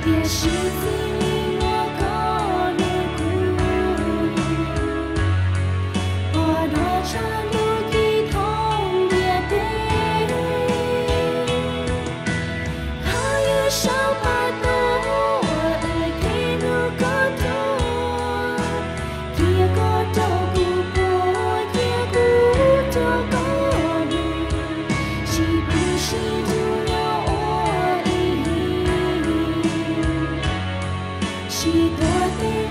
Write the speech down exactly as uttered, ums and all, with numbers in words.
也是自你我高的苦，我多长路的痛也悲，还有少把多爱给路高多，也高多不过也不多高路，是不是就要我一？许多的。